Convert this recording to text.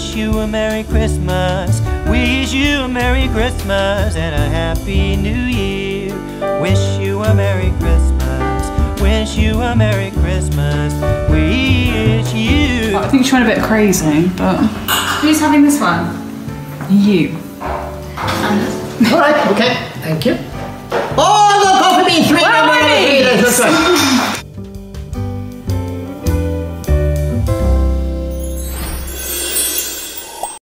wish you a Merry Christmas. Wish you a Merry Christmas and a Happy New Year. Wish you a Merry Christmas. Wish you a Merry Christmas. Wish you. I think she's went a bit crazy, but... Who's having this one? You. Alright, okay, thank you. Oh, no, coffee bean 3, Where are no, these? that's right.